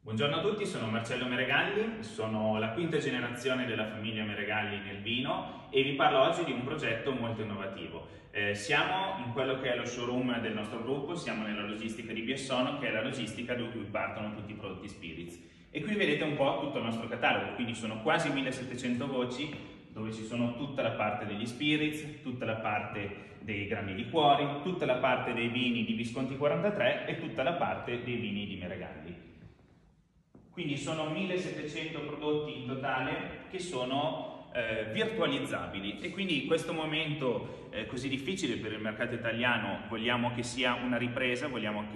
Buongiorno a tutti, sono Marcello Meregalli, sono la quinta generazione della famiglia Meregalli nel vino e vi parlo oggi di un progetto molto innovativo. Siamo in quello che è lo showroom del nostro gruppo, siamo nella logistica di Biassono, che è la logistica da cui partono tutti i prodotti Spirits. E qui vedete un po' tutto il nostro catalogo, quindi sono quasi 1700 voci, dove ci sono tutta la parte degli Spirits, tutta la parte dei grandi liquori, tutta la parte dei vini di Visconti 43 e tutta la parte dei vini di Meregalli. Quindi sono 1700 prodotti in totale che sono virtualizzabili e quindi in questo momento così difficile per il mercato italiano vogliamo che sia una ripresa,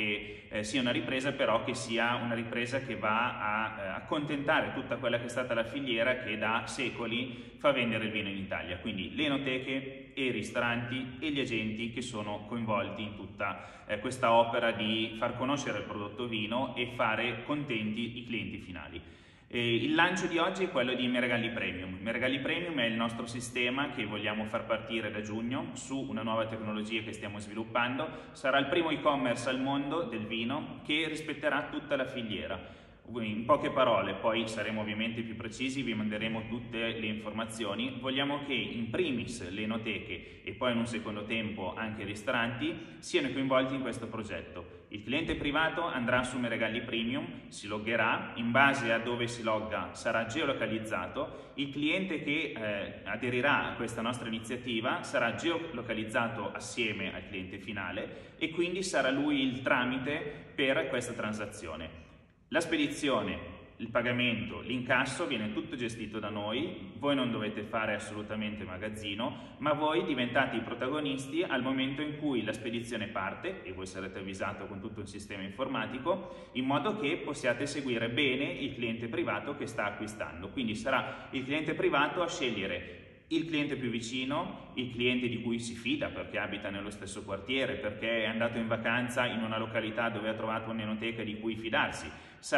però che sia una ripresa che va a accontentare tutta quella che è stata la filiera che da secoli fa vendere il vino in Italia, quindi le enoteche e i ristoranti e gli agenti che sono coinvolti in tutta questa opera di far conoscere il prodotto vino e fare contenti i clienti finali. Il lancio di oggi è quello di Meregalli Premium. Meregalli Premium è il nostro sistema che vogliamo far partire da giugno su una nuova tecnologia che stiamo sviluppando. Sarà il primo e-commerce al mondo del vino che rispetterà tutta la filiera. In poche parole, poi saremo ovviamente più precisi, vi manderemo tutte le informazioni. Vogliamo che in primis le enoteche e poi in un secondo tempo anche i ristoranti siano coinvolti in questo progetto. Il cliente privato andrà su Meregalli Premium, si loggerà, in base a dove si logga sarà geolocalizzato, il cliente che aderirà a questa nostra iniziativa sarà geolocalizzato assieme al cliente finale e quindi sarà lui il tramite per questa transazione. La spedizione, il pagamento, l'incasso viene tutto gestito da noi, voi non dovete fare assolutamente magazzino, ma voi diventate i protagonisti al momento in cui la spedizione parte e voi sarete avvisato con tutto un sistema informatico in modo che possiate seguire bene il cliente privato che sta acquistando. Quindi sarà il cliente privato a scegliere il cliente più vicino, il cliente di cui si fida perché abita nello stesso quartiere, perché è andato in vacanza in una località dove ha trovato un'enoteca di cui fidarsi.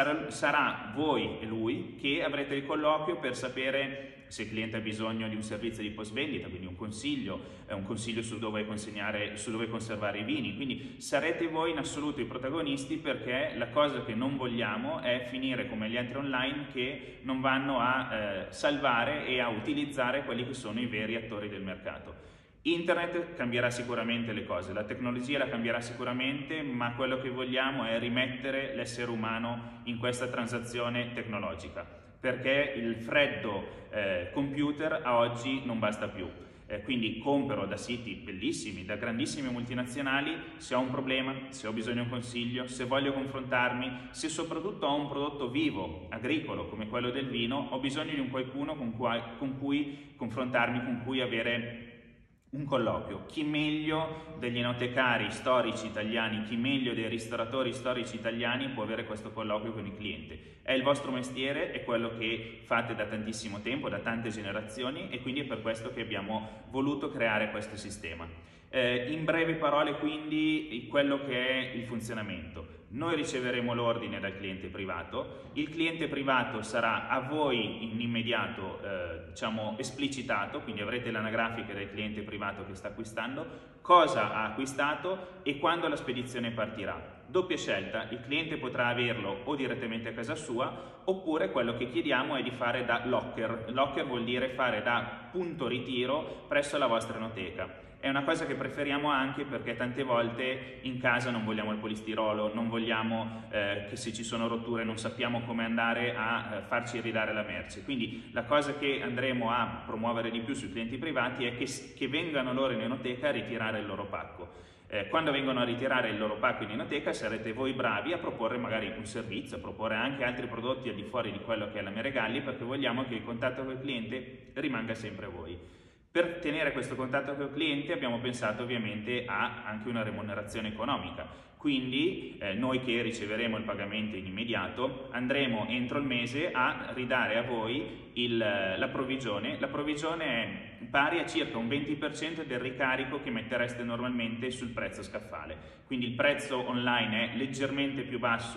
Sarà voi e lui che avrete il colloquio per sapere se il cliente ha bisogno di un servizio di post vendita, quindi un consiglio su dove conservare i vini. Quindi sarete voi in assoluto i protagonisti, perché la cosa che non vogliamo è finire come gli altri online che non vanno a salvare e a utilizzare quelli che sono i veri attori del mercato. Internet cambierà sicuramente le cose, la tecnologia la cambierà sicuramente, ma quello che vogliamo è rimettere l'essere umano in questa transazione tecnologica, perché il freddo computer a oggi non basta più. Quindi compro da siti bellissimi, da grandissime multinazionali, se ho un problema, se ho bisogno di un consiglio, se voglio confrontarmi, se soprattutto ho un prodotto vivo, agricolo, come quello del vino, ho bisogno di un qualcuno con cui confrontarmi, con cui avere un colloquio. Chi meglio degli enotecari storici italiani, chi meglio dei ristoratori storici italiani può avere questo colloquio con il cliente? È il vostro mestiere, è quello che fate da tantissimo tempo, da tante generazioni, e quindi è per questo che abbiamo voluto creare questo sistema. In breve parole quindi quello che è il funzionamento. Noi riceveremo l'ordine dal cliente privato, il cliente privato sarà a voi in immediato esplicitato, quindi avrete l'anagrafica del cliente privato che sta acquistando, cosa ha acquistato e quando la spedizione partirà. Doppia scelta, il cliente potrà averlo o direttamente a casa sua, oppure quello che chiediamo è di fare da locker. Locker vuol dire fare da punto ritiro presso la vostra enoteca. È una cosa che preferiamo anche perché tante volte in casa non vogliamo il polistirolo, non vogliamo che se ci sono rotture non sappiamo come andare a farci ridare la merce. Quindi la cosa che andremo a promuovere di più sui clienti privati è che vengano loro in enoteca a ritirare il loro pacco. Quando vengono a ritirare il loro pacco in enoteca sarete voi bravi a proporre magari un servizio, a proporre anche altri prodotti al di fuori di quello che è la Meregalli, perché vogliamo che il contatto con il cliente rimanga sempre a voi. Per tenere questo contatto con il cliente abbiamo pensato ovviamente a anche una remunerazione economica, quindi noi che riceveremo il pagamento in immediato andremo entro il mese a ridare a voi la provvigione. La provvigione è pari a circa un 20% del ricarico che mettereste normalmente sul prezzo scaffale, quindi il prezzo online è leggermente più basso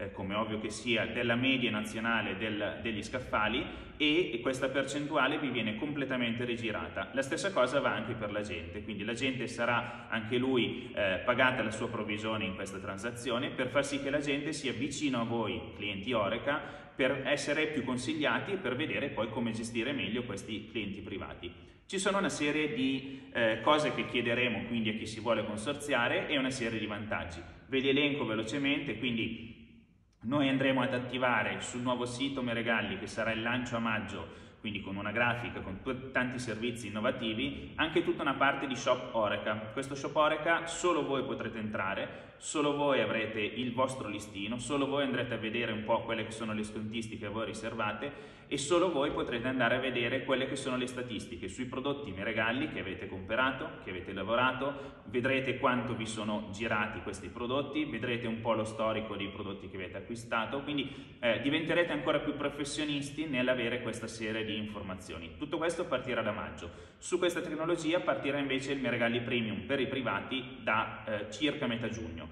come ovvio che sia, della media nazionale degli scaffali, e questa percentuale vi viene completamente rigirata. La stessa cosa va anche per l'agente, quindi l'agente sarà anche lui pagata la sua provvigione in questa transazione, per far sì che l'agente sia vicino a voi, clienti Horeca, per essere più consigliati e per vedere poi come gestire meglio questi clienti privati. Ci sono una serie di cose che chiederemo quindi a chi si vuole consorziare e una serie di vantaggi. Ve li elenco velocemente, quindi noi andremo ad attivare sul nuovo sito Meregalli, che sarà il lancio a maggio, quindi con una grafica, con tanti servizi innovativi, anche tutta una parte di Shop Horeca. Questo Shop Horeca solo voi potrete entrare, solo voi avrete il vostro listino, solo voi andrete a vedere un po' quelle che sono le scontistiche a voi riservate e solo voi potrete andare a vedere quelle che sono le statistiche sui prodotti Meregalli che avete comprato, che avete lavorato, vedrete quanto vi sono girati questi prodotti, vedrete un po' lo storico dei prodotti che avete acquistato, quindi diventerete ancora più professionisti nell'avere questa serie di informazioni. Tutto questo partirà da maggio. Su questa tecnologia partirà invece il Meregalli Premium per i privati da circa metà giugno.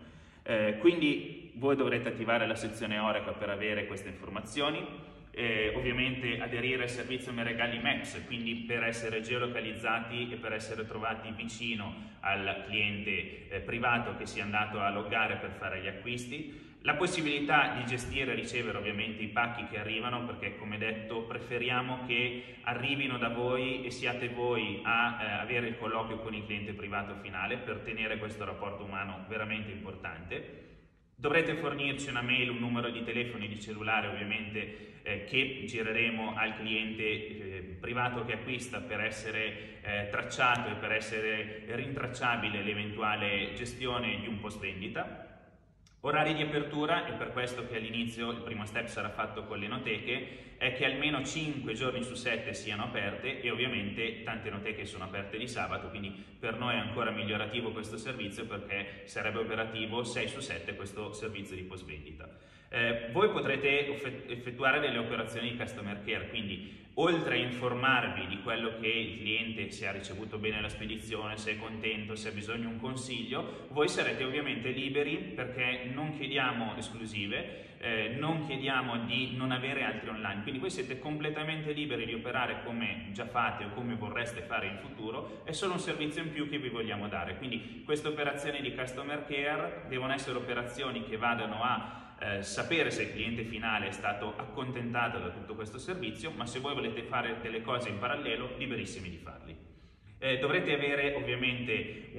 Quindi voi dovrete attivare la sezione Horeca per avere queste informazioni. Ovviamente aderire al servizio Meregalli Maps, quindi per essere geolocalizzati e per essere trovati vicino al cliente privato che sia andato a loggare per fare gli acquisti. La possibilità di gestire e ricevere ovviamente i pacchi che arrivano, perché come detto preferiamo che arrivino da voi e siate voi a avere il colloquio con il cliente privato finale per tenere questo rapporto umano veramente importante. Dovrete fornirci una mail, un numero di telefono e di cellulare ovviamente che gireremo al cliente privato che acquista per essere tracciato e per essere rintracciabile l'eventuale gestione di un post vendita. Orari di apertura, e per questo che all'inizio il primo step sarà fatto con le enoteche, è che almeno 5 giorni su 7 siano aperte e ovviamente tante enoteche sono aperte di sabato, quindi per noi è ancora migliorativo questo servizio perché sarebbe operativo 6 su 7 questo servizio di post vendita. Voi potrete effettuare delle operazioni di customer care, quindi oltre a informarvi di quello che il cliente, se ha ricevuto bene la spedizione, se è contento, se ha bisogno di un consiglio, voi sarete ovviamente liberi perché non chiediamo esclusive, non chiediamo di non avere altri online, quindi voi siete completamente liberi di operare come già fate o come vorreste fare in futuro, è solo un servizio in più che vi vogliamo dare. Quindi queste operazioni di customer care devono essere operazioni che vadano a sapere se il cliente finale è stato accontentato da tutto questo servizio, ma se voi volete fare delle cose in parallelo, liberissimi di farli. Dovrete avere ovviamente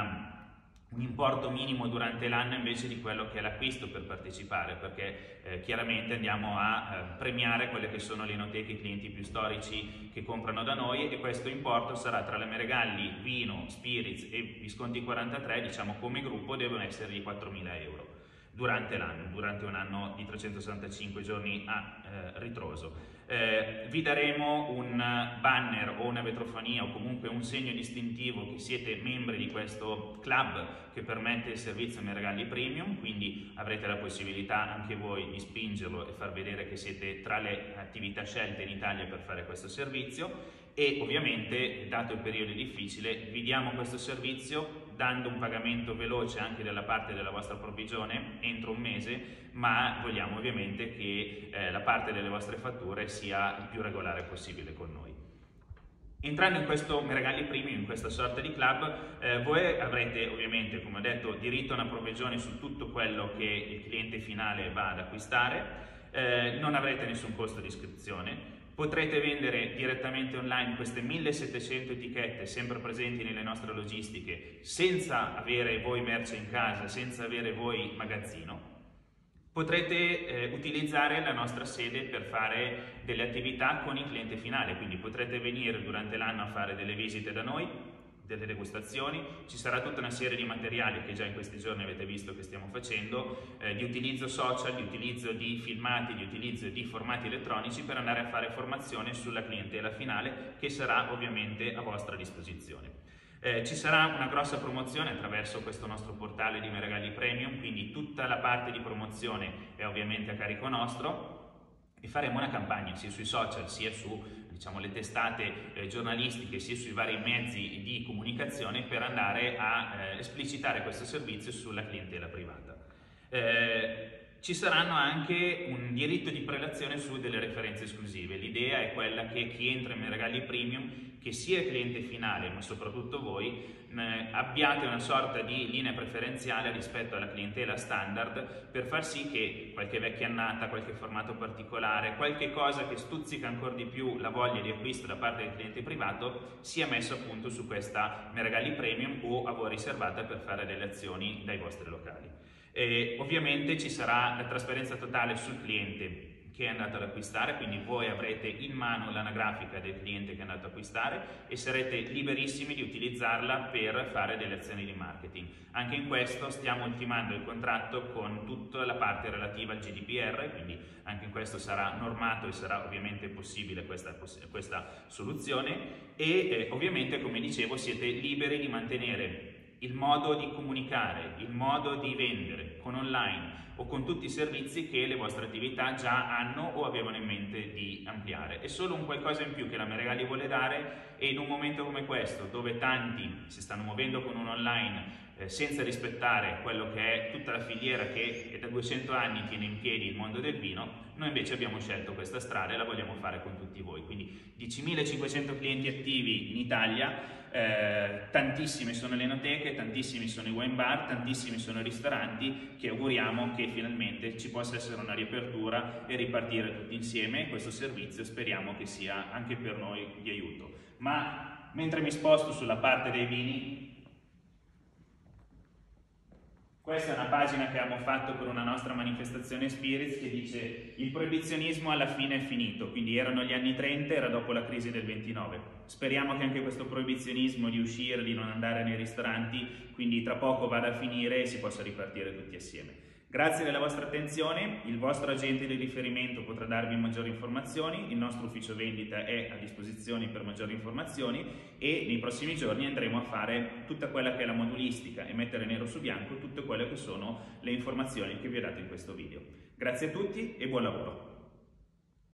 un importo minimo durante l'anno invece di quello che è l'acquisto per partecipare, perché chiaramente andiamo a premiare quelle che sono le enoteche, i clienti più storici che comprano da noi, e questo importo sarà tra le Meregalli, Vino, Spirits e Visconti 43, diciamo come gruppo devono essere di 4.000 euro. Durante l'anno, durante un anno di 365 giorni a ritroso. Vi daremo un banner o una vetrofonia o comunque un segno distintivo che siete membri di questo club che permette il servizio Meregalli Premium, quindi avrete la possibilità anche voi di spingerlo e far vedere che siete tra le attività scelte in Italia per fare questo servizio. E ovviamente, dato il periodo difficile, vi diamo questo servizio dando un pagamento veloce anche dalla parte della vostra provvigione entro un mese, ma vogliamo ovviamente che la parte delle vostre fatture sia il più regolare possibile con noi. Entrando in questo Meregalli Premium, in questa sorta di club, voi avrete ovviamente, come ho detto, diritto a una provvigione su tutto quello che il cliente finale va ad acquistare, non avrete nessun costo di iscrizione. Potrete vendere direttamente online queste 1700 etichette sempre presenti nelle nostre logistiche senza avere voi merce in casa, senza avere voi magazzino. Potrete utilizzare la nostra sede per fare delle attività con il cliente finale, quindi potrete venire durante l'anno a fare delle visite da noi, delle degustazioni, ci sarà tutta una serie di materiali che già in questi giorni avete visto che stiamo facendo, di utilizzo social, di utilizzo di filmati, di utilizzo di formati elettronici per andare a fare formazione sulla clientela finale che sarà ovviamente a vostra disposizione. Ci sarà una grossa promozione attraverso questo nostro portale di Meregalli Premium, quindi tutta la parte di promozione è ovviamente a carico nostro. E faremo una campagna sia sui social sia su le testate giornalistiche sia sui vari mezzi di comunicazione per andare a esplicitare questo servizio sulla clientela privata. Ci saranno anche un diritto di prelazione su delle referenze esclusive. L'idea è quella che chi entra in Meregali Premium, che sia il cliente finale ma soprattutto voi, abbiate una sorta di linea preferenziale rispetto alla clientela standard, per far sì che qualche vecchia annata, qualche formato particolare, qualche cosa che stuzzica ancora di più la voglia di acquisto da parte del cliente privato sia messo appunto su questa Meregali Premium o a voi riservata per fare delle azioni dai vostri locali. Ovviamente ci sarà la trasparenza totale sul cliente che è andato ad acquistare, quindi voi avrete in mano l'anagrafica del cliente che è andato ad acquistare e sarete liberissimi di utilizzarla per fare delle azioni di marketing. Anche in questo stiamo ultimando il contratto con tutta la parte relativa al GDPR, quindi anche in questo sarà normato e sarà ovviamente possibile questa soluzione e ovviamente, come dicevo, siete liberi di mantenere il modo di comunicare, il modo di vendere con online o con tutti i servizi che le vostre attività già hanno o avevano in mente di ampliare. È solo un qualcosa in più che la Meregali vuole dare, e in un momento come questo, dove tanti si stanno muovendo con un online senza rispettare quello che è tutta la filiera che da 200 anni tiene in piedi il mondo del vino, noi invece abbiamo scelto questa strada e la vogliamo fare con tutti voi. Quindi 10.500 clienti attivi in Italia, tantissime sono le enoteche, tantissimi sono i wine bar, tantissimi sono i ristoranti, che auguriamo che finalmente ci possa essere una riapertura e ripartire tutti insieme. Questo servizio speriamo che sia anche per noi di aiuto. Ma mentre mi sposto sulla parte dei vini, questa è una pagina che abbiamo fatto per una nostra manifestazione Spirits che dice: il proibizionismo alla fine è finito, quindi erano gli anni 30, era dopo la crisi del 29. Speriamo che anche questo proibizionismo di uscire, di non andare nei ristoranti, quindi tra poco vada a finire e si possa ripartire tutti assieme. Grazie della vostra attenzione, il vostro agente di riferimento potrà darvi maggiori informazioni, il nostro ufficio vendita è a disposizione per maggiori informazioni e nei prossimi giorni andremo a fare tutta quella che è la modulistica e mettere nero su bianco tutte quelle che sono le informazioni che vi ho dato in questo video. Grazie a tutti e buon lavoro!